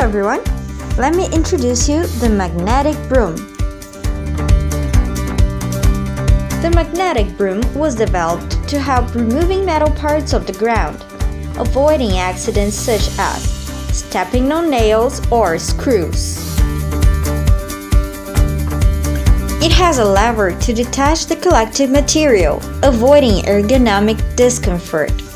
everyone, let me introduce you the magnetic broom. The magnetic broom was developed to help removing metal parts of the ground, avoiding accidents such as stepping on nails or screws. It has a lever to detach the collective material, avoiding ergonomic discomfort.